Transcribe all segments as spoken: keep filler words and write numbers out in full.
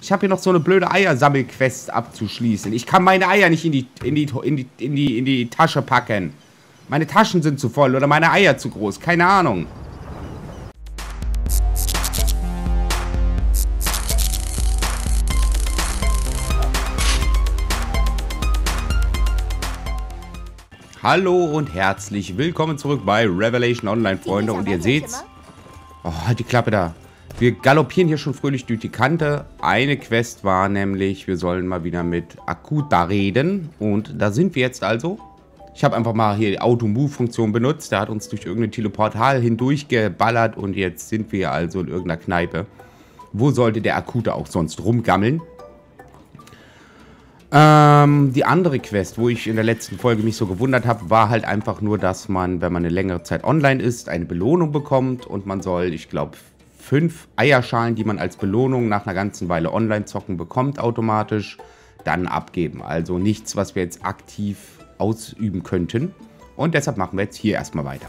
Ich habe hier noch so eine blöde Eiersammelquest abzuschließen. Ich kann meine Eier nicht in die, in die, in die, in die, in die Tasche packen. Meine Taschen sind zu voll oder meine Eier zu groß. Keine Ahnung. Hallo und herzlich willkommen zurück bei Revelation Online, Freunde. Und ihr seht's. Oh, halt die Klappe da. Wir galoppieren hier schon fröhlich durch die Kante. Eine Quest war nämlich, wir sollen mal wieder mit Akuta reden. Und da sind wir jetzt also. Ich habe einfach mal hier die Auto-Move-Funktion benutzt. Der hat uns durch irgendein Teleportal hindurch geballert. Und jetzt sind wir also in irgendeiner Kneipe. Wo sollte der Akuta auch sonst rumgammeln? Ähm, die andere Quest, wo ich in der letzten Folge mich so gewundert habe, war halt einfach nur, dass man, wenn man eine längere Zeit online ist, eine Belohnung bekommt. Und man soll, ich glaube, fünf Eierschalen, die man als Belohnung nach einer ganzen Weile online zocken bekommt, automatisch dann abgeben. Also nichts, was wir jetzt aktiv ausüben könnten. Und deshalb machen wir jetzt hier erstmal weiter.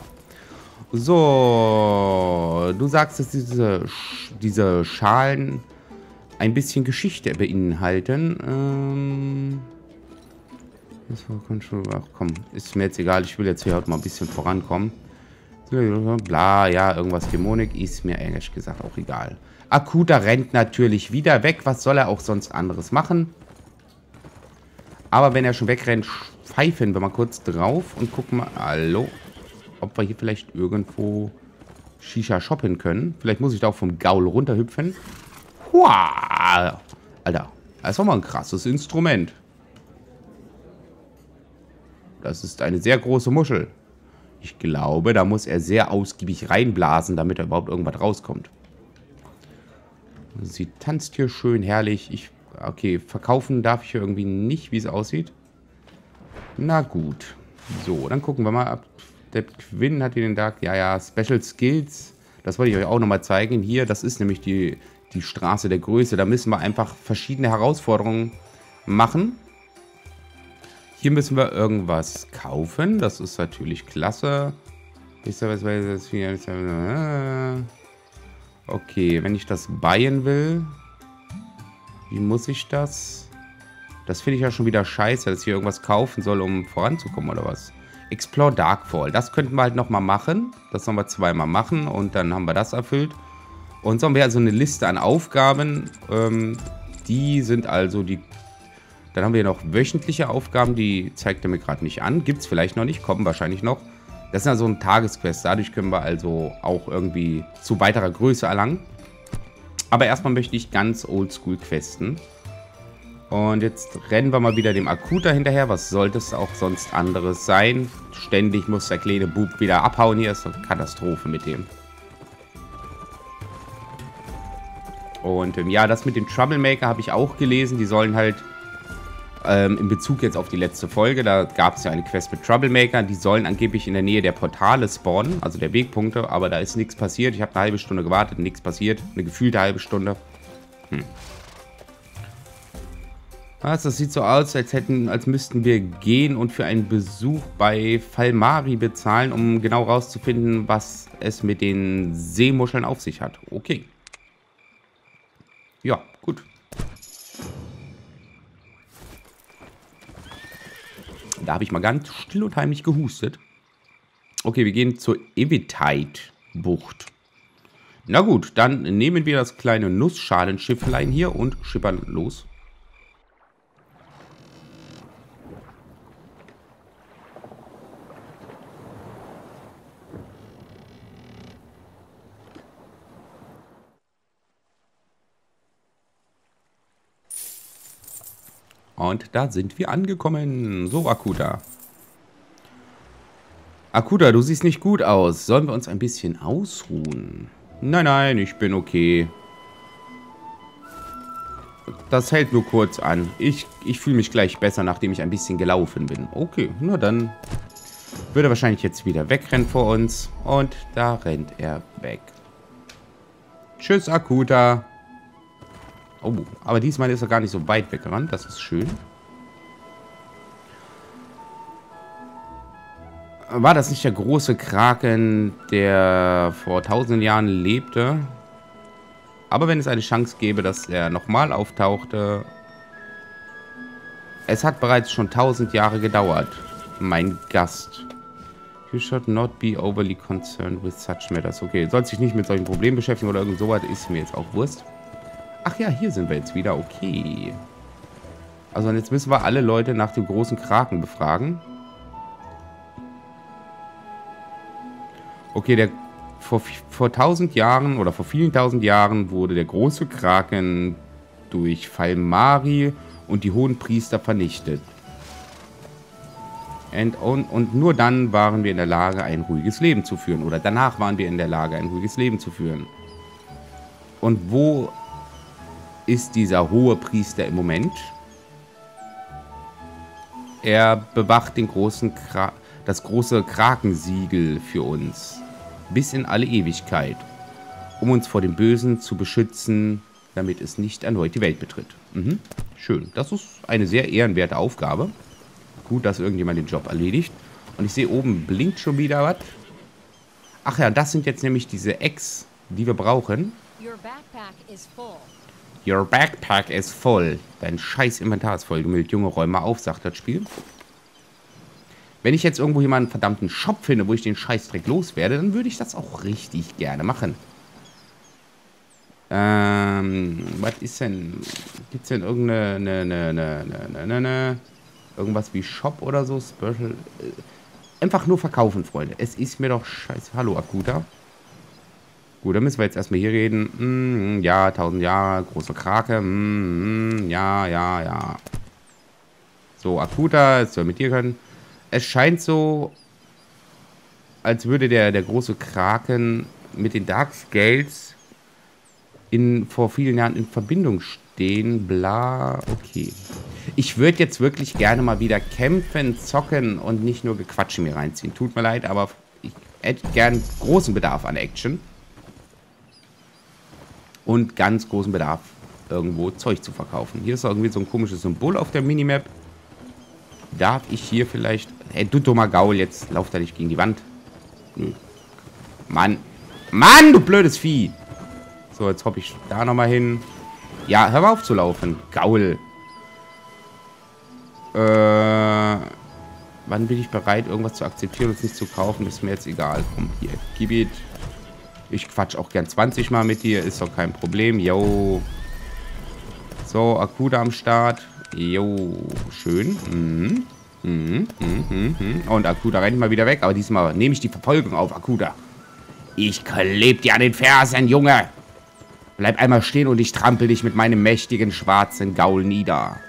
So, du sagst, dass diese, diese Schalen ein bisschen Geschichte beinhalten. Ähm, das war schon, ach komm, ist mir jetzt egal. Ich will jetzt hier heute mal ein bisschen vorankommen. Bla, ja, irgendwas Dämonik ist mir ehrlich gesagt auch egal. Akuta rennt natürlich wieder weg. Was soll er auch sonst anderes machen? Aber wenn er schon wegrennt, pfeifen wir mal kurz drauf und gucken mal, hallo, ob wir hier vielleicht irgendwo Shisha shoppen können. Vielleicht muss ich da auch vom Gaul runterhüpfen. Hua! Alter, das ist doch mal ein krasses Instrument. Das ist eine sehr große Muschel. Ich glaube, da muss er sehr ausgiebig reinblasen, damit da überhaupt irgendwas rauskommt. Sie tanzt hier schön herrlich. Ich, okay, verkaufen darf ich hier irgendwie nicht, wie es aussieht. Na gut. So, dann gucken wir mal ab. Der Quinn hat hier den Dark. Ja, ja, Special Skills. Das wollte ich euch auch nochmal zeigen. Hier, das ist nämlich die, die Straße der Größe. Da müssen wir einfach verschiedene Herausforderungen machen. Hier müssen wir irgendwas kaufen. Das ist natürlich klasse. Okay, wenn ich das buyen will, wie muss ich das? Das finde ich ja schon wieder scheiße, dass ich hier irgendwas kaufen soll, um voranzukommen oder was. Explore Darkfall. Das könnten wir halt nochmal machen. Das sollen wir zweimal machen und dann haben wir das erfüllt. Und so haben wir also eine Liste an Aufgaben. Ähm, die sind also die... Dann haben wir noch wöchentliche Aufgaben, die zeigt er mir gerade nicht an. Gibt es vielleicht noch nicht, kommen wahrscheinlich noch. Das ist ja so ein Tagesquest. Dadurch können wir also auch irgendwie zu weiterer Größe erlangen. Aber erstmal möchte ich ganz oldschool questen. Und jetzt rennen wir mal wieder dem Akuta hinterher. Was sollte es auch sonst anderes sein? Ständig muss der kleine Bub wieder abhauen. Hier ist eine Katastrophe mit dem. Und ähm, ja, das mit dem Troublemaker habe ich auch gelesen. Die sollen halt... Ähm, in Bezug jetzt auf die letzte Folge, da gab es ja eine Quest mit Troublemaker, die sollen angeblich in der Nähe der Portale spawnen, also der Wegpunkte, aber da ist nichts passiert. Ich habe eine halbe Stunde gewartet, nichts passiert, eine gefühlte halbe Stunde. Hm. Was, das sieht so aus, als hätten, als müssten wir gehen und für einen Besuch bei Falmari bezahlen, um genau rauszufinden, was es mit den Seemuscheln auf sich hat. Okay. Ja, gut. Da habe ich mal ganz still und heimlich gehustet. Okay, wir gehen zur Evitite-Bucht. Na gut, dann nehmen wir das kleine Nussschalenschifflein hier und schippern los. Und da sind wir angekommen. So, Akuta. Akuta, du siehst nicht gut aus. Sollen wir uns ein bisschen ausruhen? Nein, nein, ich bin okay. Das hält nur kurz an. Ich, ich fühle mich gleich besser, nachdem ich ein bisschen gelaufen bin. Okay, na dann würde er wahrscheinlich jetzt wieder wegrennen vor uns. Und da rennt er weg. Tschüss, Akuta. Oh, aber diesmal ist er gar nicht so weit weggerannt. Das ist schön. War das nicht der große Kraken, der vor tausenden Jahren lebte? Aber wenn es eine Chance gäbe, dass er nochmal auftauchte... Es hat bereits schon tausend Jahre gedauert. Mein Gast. You should not be overly concerned with such matters. Okay, soll sich nicht mit solchen Problemen beschäftigen oder irgend sowas, ist mir jetzt auch Wurst. Ach ja, hier sind wir jetzt wieder. Okay. Also jetzt müssen wir alle Leute nach dem großen Kraken befragen. Okay, der vor, vor tausend Jahren oder vor vielen tausend Jahren wurde der große Kraken durch Falmari und die hohen Priester vernichtet. Und, und, und nur dann waren wir in der Lage, ein ruhiges Leben zu führen. Oder danach waren wir in der Lage, ein ruhiges Leben zu führen. Und wo ist dieser hohe Priester im Moment? Er bewacht den großen Kra das große Krakensiegel für uns. Bis in alle Ewigkeit. Um uns vor dem Bösen zu beschützen, damit es nicht erneut die Welt betritt. Mhm. Schön. Das ist eine sehr ehrenwerte Aufgabe. Gut, dass irgendjemand den Job erledigt. Und ich sehe, oben blinkt schon wieder was. Ach ja, das sind jetzt nämlich diese Eggs, die wir brauchen. Your backpack is full. Your backpack is full. Dein scheiß Inventar ist vollgemüllt. Junge, räum mal auf, sagt das Spiel. Wenn ich jetzt irgendwo hier mal einen verdammten Shop finde, wo ich den Scheißdreck loswerde, dann würde ich das auch richtig gerne machen. Ähm, was ist denn? Gibt es denn irgendeine, ne, ne, ne, ne, ne, ne, irgendwas wie Shop oder so? Special. Einfach nur verkaufen, Freunde. Es ist mir doch scheiße. Hallo, Akuta. Gut, dann müssen wir jetzt erstmal hier reden. Mm, ja, tausend Jahre, große Krake. Mm, ja, ja, ja. So, Akuta, jetzt soll mit dir können. Es scheint so, als würde der, der große Kraken mit den Dark Scales in, vor vielen Jahren in Verbindung stehen. Bla, okay. Ich würde jetzt wirklich gerne mal wieder kämpfen, zocken und nicht nur Gequatsche mir reinziehen. Tut mir leid, aber ich hätte gern großen Bedarf an Action. Und ganz großen Bedarf, irgendwo Zeug zu verkaufen. Hier ist irgendwie so ein komisches Symbol auf der Minimap. Darf ich hier vielleicht... Hey, du dummer Gaul, jetzt lauf da nicht gegen die Wand. Nö. Mann. Mann, du blödes Vieh. So, jetzt hoppe ich da nochmal hin. Ja, hör mal auf zu laufen. Gaul. Äh... Wann bin ich bereit, irgendwas zu akzeptieren und es nicht zu kaufen? Ist mir jetzt egal. Komm, hier. Gib it. Ich quatsch auch gern zwanzig Mal mit dir. Ist doch kein Problem. Yo. So, Akuta am Start. Jo, schön. Mhm. Mhm. Mhm. Mhm. Und Akuta rennt mal wieder weg. Aber diesmal nehme ich die Verfolgung auf, Akuta. Ich kleb dir an den Fersen, Junge. Bleib einmal stehen und ich trampel dich mit meinem mächtigen schwarzen Gaul nieder.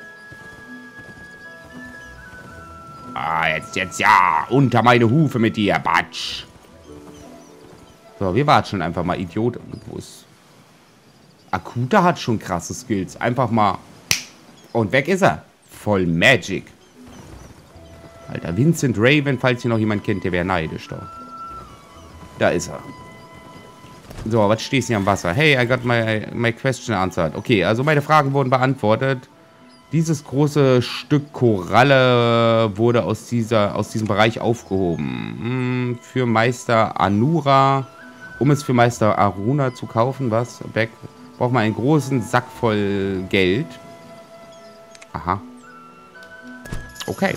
Ah, jetzt, jetzt, ja. Unter meine Hufe mit dir, Batsch. So, wir watschen einfach mal, Idiot. Wo ist... Akuta hat schon krasse Skills. Einfach mal... Und weg ist er. Voll Magic. Alter, Vincent Raven, falls ihr noch jemand kennt, der wäre neidisch doch. Da ist er. So, was stehst du hier am Wasser? Hey, I got my, my question answered. Okay, also meine Fragen wurden beantwortet. Dieses große Stück Koralle wurde aus, dieser, aus diesem Bereich aufgehoben. Hm, für Meister Anura. Um es für Meister Aruna zu kaufen, was? Back, braucht man einen großen Sack voll Geld. Aha. Okay.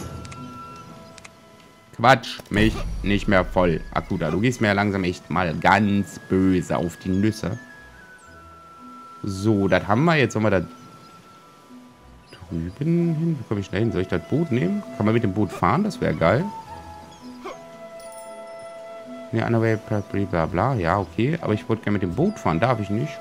Quatsch mich nicht mehr voll, Akuta. Du gehst mir ja langsam echt mal ganz böse auf die Nüsse. So, das haben wir. Jetzt sollen wir da drüben hin. Wie komme ich da hin? Soll ich das Boot nehmen? Kann man mit dem Boot fahren? Das wäre geil. Ne, Underway, bla bla. Ja, okay. Aber ich wollte gerne mit dem Boot fahren. Darf ich nicht.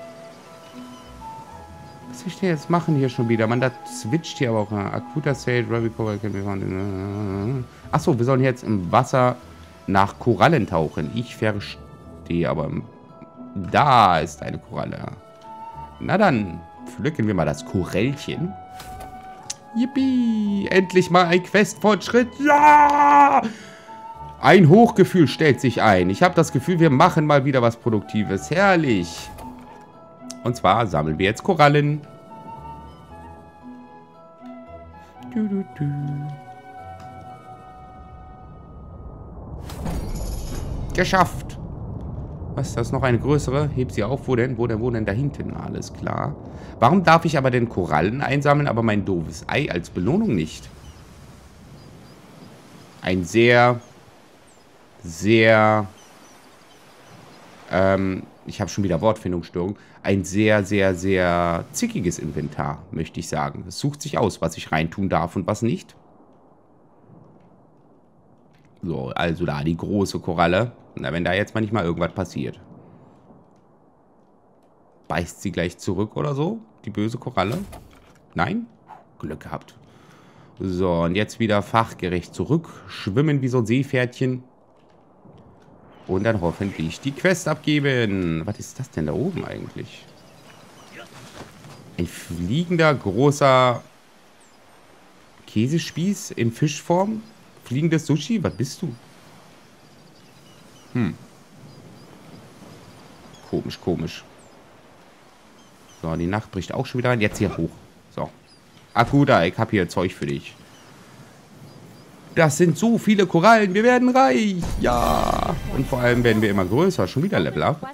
Was soll ich denn jetzt machen hier schon wieder? Man, das switcht hier aber auch. Akuta said, Ruby Coral can be found in... Achso, wir sollen jetzt im Wasser nach Korallen tauchen. Ich verstehe, aber... Da ist eine Koralle. Na dann, pflücken wir mal das Korallchen. Yippie! Endlich mal ein Questfortschritt. Ja! Ein Hochgefühl stellt sich ein. Ich habe das Gefühl, wir machen mal wieder was Produktives. Herrlich. Und zwar sammeln wir jetzt Korallen. Du, du, du. Geschafft. Was, das ist noch eine größere? Heb sie auf. Wo denn? Wo denn? Wo denn? Da hinten. Alles klar. Warum darf ich aber denn Korallen einsammeln, aber mein doofes Ei als Belohnung nicht? Ein sehr, sehr, ähm, ich habe schon wieder Wortfindungsstörung. Ein sehr, sehr, sehr zickiges Inventar, möchte ich sagen. Es sucht sich aus, was ich reintun darf und was nicht. So, also da die große Koralle. Na, wenn da jetzt mal nicht mal irgendwas passiert. Beißt sie gleich zurück oder so? Die böse Koralle? Nein? Glück gehabt. So, und jetzt wieder fachgerecht zurück. Schwimmen wie so ein Seepferdchen. Und dann hoffentlich die Quest abgeben. Was ist das denn da oben eigentlich? Ein fliegender, großer Käsespieß in Fischform? Fliegendes Sushi? Was bist du? Hm. Komisch, komisch. So, die Nacht bricht auch schon wieder an. Jetzt hier hoch. So. Akku da, ich hab hier Zeug für dich. Das sind so viele Korallen. Wir werden reich. Ja. Und vor allem werden wir immer größer. Schon wieder Level up.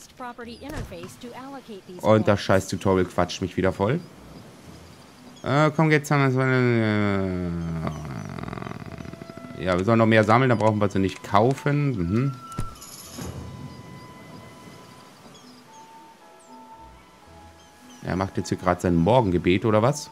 Und das scheiß Tutorial quatscht mich wieder voll. Äh, komm, jetzt haben wir es. Ja, wir sollen noch mehr sammeln. Dann brauchen wir sie nicht kaufen. Mhm. Er macht jetzt hier gerade sein Morgengebet, oder was?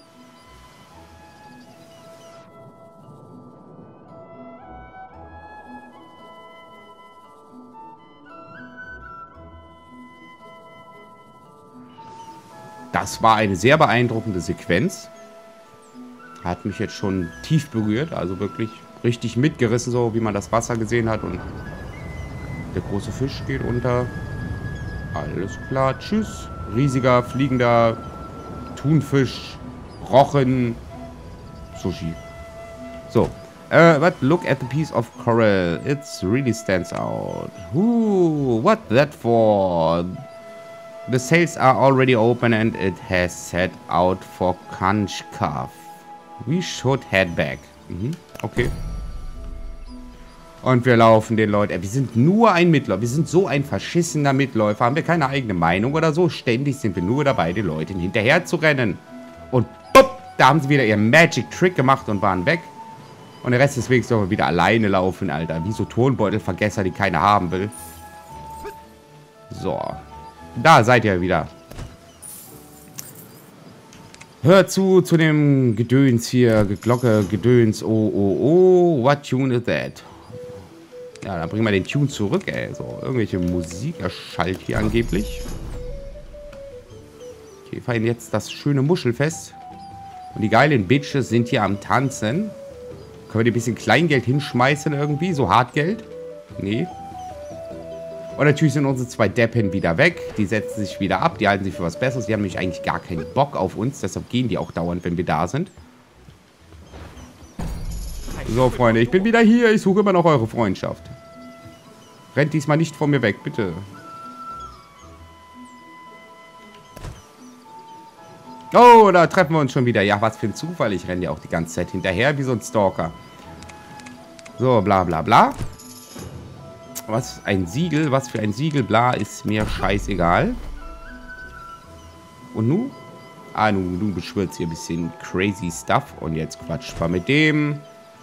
Das war eine sehr beeindruckende Sequenz. Hat mich jetzt schon tief berührt. Also wirklich richtig mitgerissen, so wie man das Wasser gesehen hat. Und der große Fisch geht unter. Alles klar. Tschüss. Riesiger, fliegender Thunfisch, Rochen, Sushi. So. Uh, but look at the piece of coral. It really stands out. Ooh, what that for? The sales are already open and it has set out for Kanchkaf. We should head back. Mhm, okay. Und wir laufen den Leuten. Wir sind nur ein Mitläufer. Wir sind so ein verschissener Mitläufer. Haben wir keine eigene Meinung oder so? Ständig sind wir nur dabei, den Leuten hinterher zu rennen. Und bupp, da haben sie wieder ihren Magic Trick gemacht und waren weg. Und der Rest des Weges sollen wir wieder alleine laufen, Alter. Wie so Tonbeutelvergesser, die keiner haben will. So. Da seid ihr wieder. Hört zu, zu dem Gedöns hier. Glocke, Gedöns. Oh, oh, oh. What tune is that? Ja, dann bringen wir den Tune zurück, ey. So, irgendwelche Musik erschallt hier angeblich. Okay, wir feiern jetzt das schöne Muschelfest. Und die geilen Bitches sind hier am Tanzen. Können wir die ein bisschen Kleingeld hinschmeißen irgendwie? So Hartgeld? Nee. Und natürlich sind unsere zwei Deppen wieder weg. Die setzen sich wieder ab. Die halten sich für was Besseres. Die haben nämlich eigentlich gar keinen Bock auf uns. Deshalb gehen die auch dauernd, wenn wir da sind. So, Freunde, ich bin wieder hier. Ich suche immer noch eure Freundschaft. Rennt diesmal nicht von mir weg, bitte. Oh, da treffen wir uns schon wieder. Ja, was für ein Zufall. Ich renne ja auch die ganze Zeit hinterher wie so ein Stalker. So, bla bla bla. Was? Ein Siegel? Was für ein Siegel? Bla, ist mir scheißegal. Und nu? Ah, nu, nu beschwörst hier ein bisschen crazy stuff. Und jetzt quatscht mal mit dem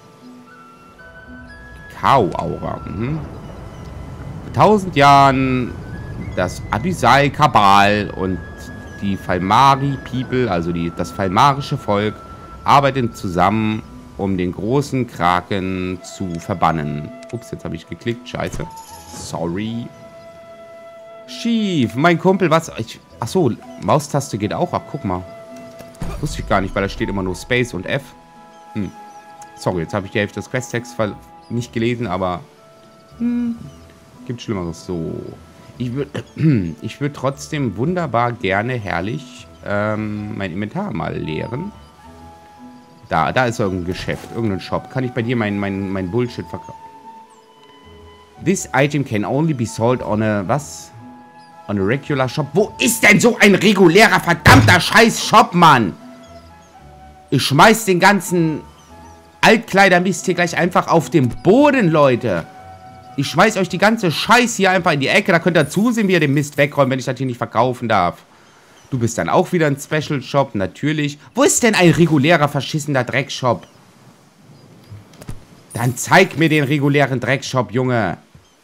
Kau-Aura. Mhm. Vor tausend Jahren das Abyssal-Kabal und die Falmari-People, also die, das falmarische Volk, arbeiten zusammen, um den großen Kraken zu verbannen. Ups, jetzt habe ich geklickt. Scheiße. Sorry. Schief. Mein Kumpel, was? Ich, ach so, Maustaste geht auch ab. Guck mal. Wusste ich gar nicht, weil da steht immer nur Space und F. Hm. Sorry, jetzt habe ich die Hälfte des Questtexts nicht gelesen, aber hm, gibt Schlimmeres. So. Ich würde ich würd trotzdem wunderbar gerne, herrlich, ähm, mein Inventar mal leeren. Da, da ist irgendein Geschäft, irgendein Shop. Kann ich bei dir mein, mein, mein Bullshit verkaufen? This item can only be sold on a, was? On a regular shop. Wo ist denn so ein regulärer, verdammter Scheiß-Shop, Mann? Ich schmeiß den ganzen Altkleidermist hier gleich einfach auf den Boden, Leute. Ich schmeiß euch die ganze Scheiße hier einfach in die Ecke. Da könnt ihr zusehen, wie ihr den Mist wegräumt, wenn ich das hier nicht verkaufen darf. Du bist dann auch wieder ein Special Shop, natürlich. Wo ist denn ein regulärer, verschissener Dreckshop? Dann zeig mir den regulären Dreckshop, Junge.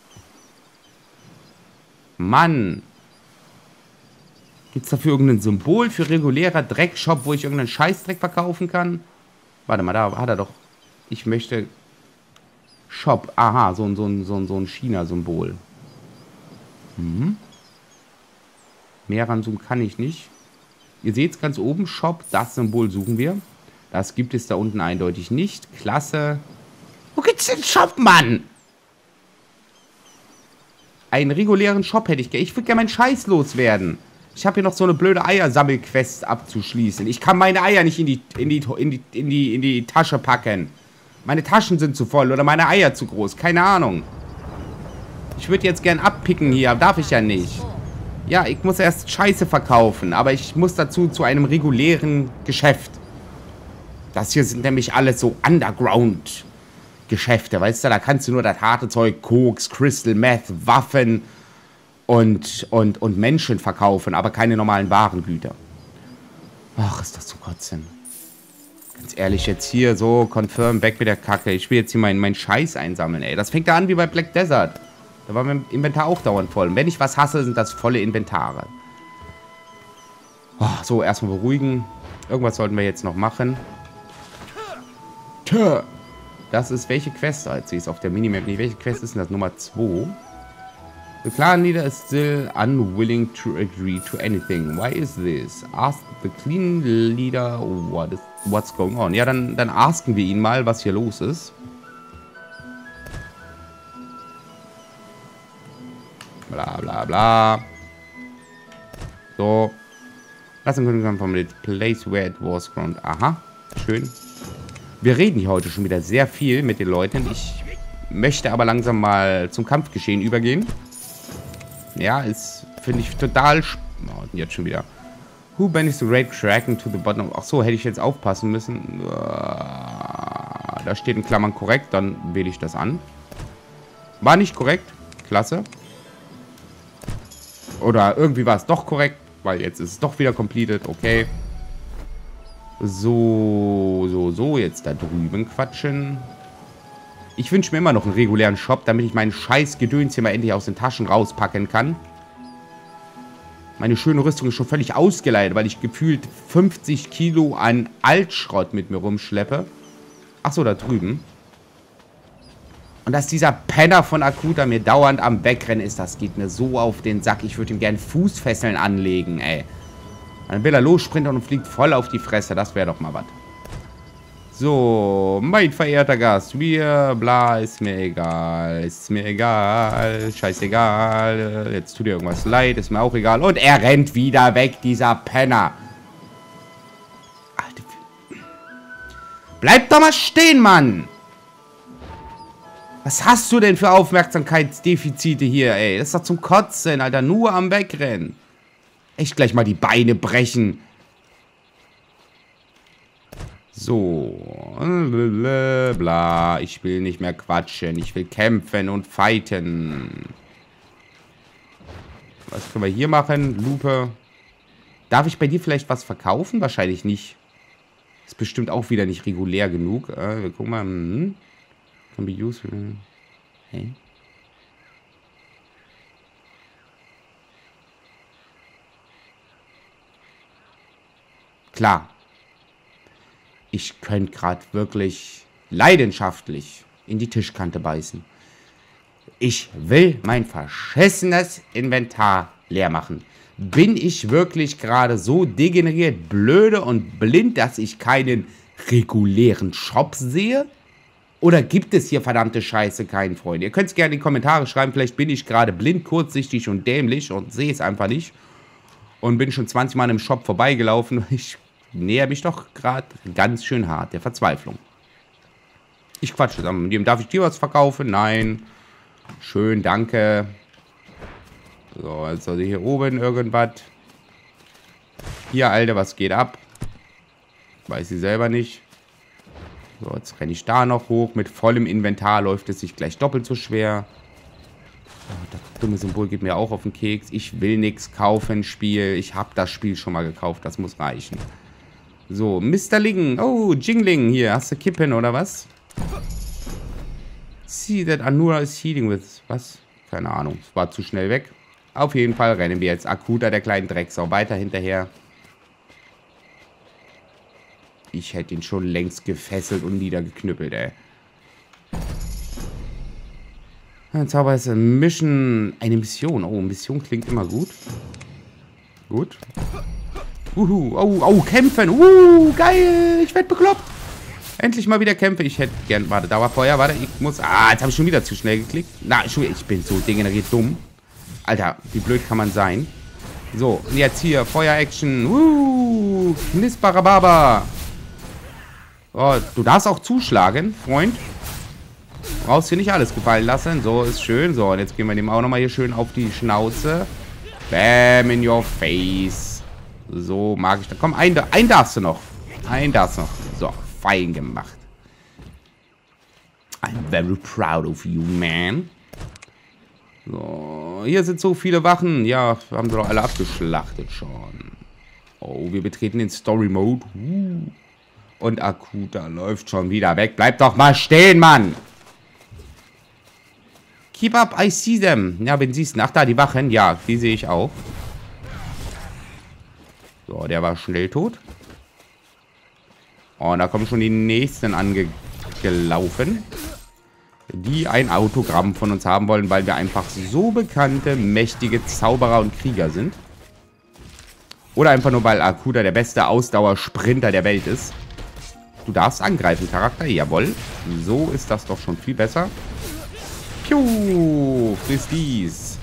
Mann. Gibt's dafür irgendein Symbol für regulärer Dreckshop, wo ich irgendeinen Scheißdreck verkaufen kann? Warte mal, da hat er doch. Ich möchte... Shop. Aha, so ein, so ein, so ein, so ein China-Symbol. Mhm. Mehr ranzoomen kann ich nicht. Ihr seht es ganz oben, Shop, das Symbol suchen wir. Das gibt es da unten eindeutig nicht. Klasse. Wo gibt's den Shop, Mann? Einen regulären Shop hätte ich gerne. Ich würde gerne meinen Scheiß loswerden. Ich habe hier noch so eine blöde Eiersammelquest abzuschließen. Ich kann meine Eier nicht in die, in die, in die, in die, in die Tasche packen. Meine Taschen sind zu voll oder meine Eier zu groß. Keine Ahnung. Ich würde jetzt gern abpicken hier, aber darf ich ja nicht. Ja, ich muss erst Scheiße verkaufen, aber ich muss dazu zu einem regulären Geschäft. Das hier sind nämlich alles so Underground-Geschäfte, weißt du? Da kannst du nur das harte Zeug, Koks, Crystal Meth, Waffen und, und, und Menschen verkaufen, aber keine normalen Warengüter. Ach, ist das zu kotzen. Ganz ehrlich, jetzt hier so, confirm, weg mit der Kacke. Ich will jetzt hier meinen mein Scheiß einsammeln, ey. Das fängt ja an wie bei Black Desert. Da war mein Inventar auch dauernd voll. Und wenn ich was hasse, sind das volle Inventare. Oh, so, erstmal beruhigen. Irgendwas sollten wir jetzt noch machen. Tö. Das ist welche Quest? Jetzt sehe ich es auf der Minimap nicht. Welche Quest ist denn das? Nummer zwei. The clan leader is still unwilling to agree to anything. Why is this? Ask the clan leader what is, what's going on. Ja, dann, dann asken wir ihn mal, was hier los ist. Bla bla bla. So. Lass uns kommen vom place where it was ground. Aha. Schön. Wir reden hier heute schon wieder sehr viel mit den Leuten. Ich möchte aber langsam mal zum Kampfgeschehen übergehen. Ja, ist, finde ich, total... Oh, jetzt schon wieder. Who banished the great dragon to the bottom? Ach so, hätte ich jetzt aufpassen müssen. Da steht in Klammern korrekt, dann wähle ich das an. War nicht korrekt. Klasse. Oder irgendwie war es doch korrekt, weil jetzt ist es doch wieder completed. Okay. So, so, so. Jetzt da drüben quatschen. Ich wünsche mir immer noch einen regulären Shop, damit ich meinen scheiß Gedöns hier mal endlich aus den Taschen rauspacken kann. Meine schöne Rüstung ist schon völlig ausgeleiert, weil ich gefühlt fünfzig Kilo an Altschrott mit mir rumschleppe. Achso, da drüben. Und dass dieser Penner von Akuta mir dauernd am Wegrennen ist, das geht mir so auf den Sack. Ich würde ihm gerne Fußfesseln anlegen, ey. Dann will er lossprinten und fliegt voll auf die Fresse. Das wäre doch mal was. So, mein verehrter Gast, wir, bla, ist mir egal, ist mir egal, scheißegal, jetzt tut dir irgendwas leid, ist mir auch egal. Und er rennt wieder weg, dieser Penner. Alter, bleib doch mal stehen, Mann. Was hast du denn für Aufmerksamkeitsdefizite hier, ey? Das ist doch zum Kotzen, Alter, nur am Wegrennen. Echt gleich mal die Beine brechen. So, bla, ich will nicht mehr quatschen, ich will kämpfen und fighten. Was können wir hier machen? Lupe. Darf ich bei dir vielleicht was verkaufen? Wahrscheinlich nicht. Ist bestimmt auch wieder nicht regulär genug. Äh, wir gucken mal. Hm. Can be used. Hey. Klar. Ich könnte gerade wirklich leidenschaftlich in die Tischkante beißen. Ich will mein verschissenes Inventar leer machen. Bin ich wirklich gerade so degeneriert, blöde und blind, dass ich keinen regulären Shop sehe? Oder gibt es hier verdammte Scheiße keinen, Freunde? Ihr könnt es gerne in die Kommentare schreiben. Vielleicht bin ich gerade blind, kurzsichtig und dämlich und sehe es einfach nicht. Und bin schon zwanzig Mal im Shop vorbeigelaufen. Ich näher mich doch gerade ganz schön hart der Verzweiflung. Ich quatsche zusammen mit ihm. Darf ich dir was verkaufen? Nein. Schön, danke. So, also hier oben irgendwas. Hier, Alter, was geht ab? Weiß sie selber nicht. So, jetzt renne ich da noch hoch. Mit vollem Inventar läuft es sich gleich doppelt so schwer. Oh, das dumme Symbol geht mir auch auf den Keks. Ich will nichts kaufen, Spiel. Ich habe das Spiel schon mal gekauft. Das muss reichen. So, Mister Ling. Oh, Jingling. Hier, hast du Kippen oder was? See that Anura is healing with... Was? Keine Ahnung. Es war zu schnell weg. Auf jeden Fall rennen wir jetzt Akuta, der kleinen Drecksau, weiter hinterher. Ich hätte ihn schon längst gefesselt und niedergeknüppelt, ey. Ein Zauber ist eine Mission. Eine Mission. Oh, Mission klingt immer gut. Gut. Uhu. Oh, oh, kämpfen. Uh, geil. Ich werde bekloppt. Endlich mal wieder Kämpfe. Ich hätte gern... Warte, Dauerfeuer. Warte, ich muss... Ah, jetzt habe ich schon wieder zu schnell geklickt. Na, schon, ich bin so degeneriert dumm. Alter, wie blöd kann man sein? So, und jetzt hier. Feuer-Action. Uh, Knisperababa. Oh, du darfst auch zuschlagen, Freund. Brauchst dir nicht alles gefallen lassen. So, ist schön. So, und jetzt gehen wir dem auch nochmal hier schön auf die Schnauze. Bam, in your face. So, mag ich da. Komm, ein, ein darfst du noch. Ein darfst du noch. So, fein gemacht. I'm very proud of you, man. So, hier sind so viele Wachen. Ja, haben sie doch alle abgeschlachtet schon. Oh, wir betreten den Story-Mode. Uh. Und Akuta läuft schon wieder weg. Bleib doch mal stehen, Mann. Keep up, I see them. Ja, wenn siehst du, ach da, die Wachen. Ja, die sehe ich auch. So, der war schnell tot. Oh, und da kommen schon die nächsten angelaufen. Die ein Autogramm von uns haben wollen, weil wir einfach so bekannte, mächtige Zauberer und Krieger sind. Oder einfach nur, weil Akuta der beste Ausdauersprinter der Welt ist. Du darfst angreifen, Charakter. Jawohl. So ist das doch schon viel besser. Piu, friss dies.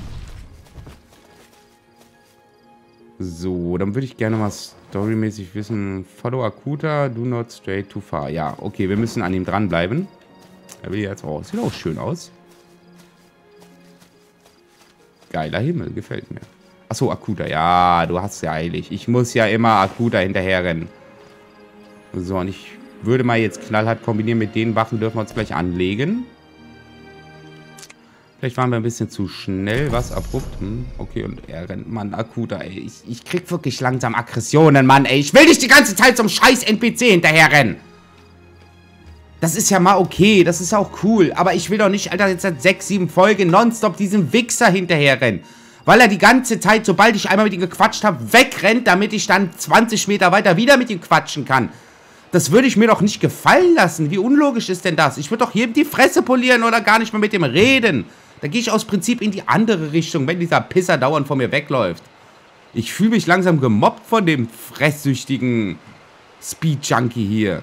So, dann würde ich gerne mal storymäßig wissen. Follow Akuta, do not stray too far. Ja, okay, wir müssen an ihm dranbleiben. Er will jetzt auch. Sieht auch schön aus. Geiler Himmel, gefällt mir. Achso, Akuta. Ja, du hast ja eilig. Ich muss ja immer Akuta hinterher rennen. So, und ich würde mal jetzt knallhart kombinieren mit den Waffen. Dürfen wir uns gleich anlegen. Vielleicht waren wir ein bisschen zu schnell. Was? Abrupt? Hm, okay, und er rennt. Mann, Akuta, ey. Ich, ich krieg wirklich langsam Aggressionen, Mann, ey. Ich will nicht die ganze Zeit zum scheiß N P C hinterher rennen. Das ist ja mal okay, das ist auch cool. Aber ich will doch nicht, Alter, jetzt seit sechs, sieben Folgen nonstop diesem Wichser hinterherrennen. Weil er die ganze Zeit, sobald ich einmal mit ihm gequatscht habe, wegrennt, damit ich dann zwanzig Meter weiter wieder mit ihm quatschen kann. Das würde ich mir doch nicht gefallen lassen. Wie unlogisch ist denn das? Ich würde doch jedem die Fresse polieren oder gar nicht mehr mit ihm reden. Da gehe ich aus Prinzip in die andere Richtung, wenn dieser Pisser dauernd von mir wegläuft. Ich fühle mich langsam gemobbt von dem fresssüchtigen Speed-Junkie hier.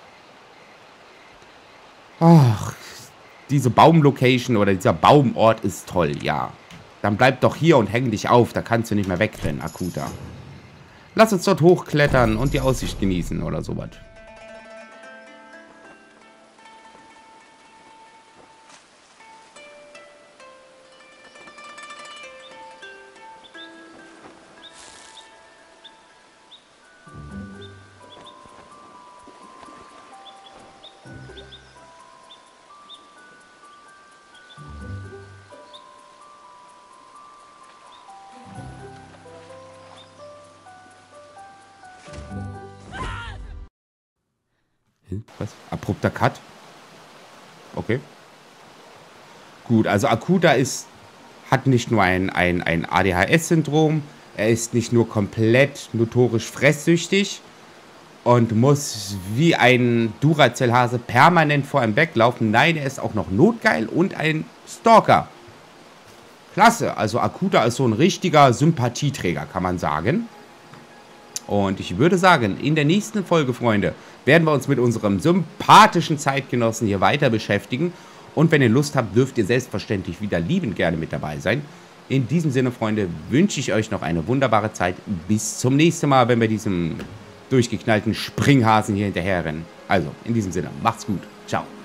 Ach, diese Baumlocation oder dieser Baumort ist toll, ja. Dann bleib doch hier und häng dich auf, da kannst du nicht mehr wegrennen, Akuta. Lass uns dort hochklettern und die Aussicht genießen oder sowas. Was? Abrupter Cut? Okay. Gut, also Akuta ist, hat nicht nur ein, ein, ein A D H S-Syndrom, er ist nicht nur komplett notorisch fresssüchtig und muss wie ein Duracell-Hase permanent vor einem weglaufen. Nein, er ist auch noch notgeil und ein Stalker. Klasse, also Akuta ist so ein richtiger Sympathieträger, kann man sagen. Und ich würde sagen, in der nächsten Folge, Freunde, werden wir uns mit unserem sympathischen Zeitgenossen hier weiter beschäftigen. Und wenn ihr Lust habt, dürft ihr selbstverständlich wieder liebend gerne mit dabei sein. In diesem Sinne, Freunde, wünsche ich euch noch eine wunderbare Zeit. Bis zum nächsten Mal, wenn wir diesem durchgeknallten Springhasen hier hinterher rennen. Also, in diesem Sinne, macht's gut. Ciao.